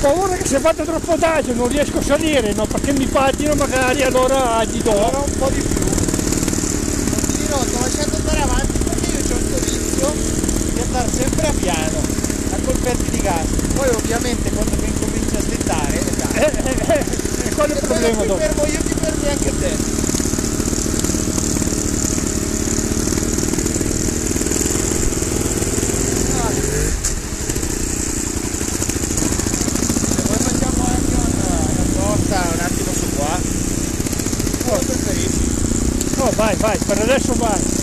paura che se fate troppo adagio non riesco a salire, no? Perché mi pattino magari, allora gli do. Allora un po' di più. Non ti dirò, sto lasciando andare avanti perché io ho questo vizio di andare sempre a piano, a colpetti di gas. Poi ovviamente quando mi incominci a slittare, Qual è il problema ti dopo? fermo io, ti fermi anche te. Un attimo su qua. Come preferisci? No, vai, per adesso vai.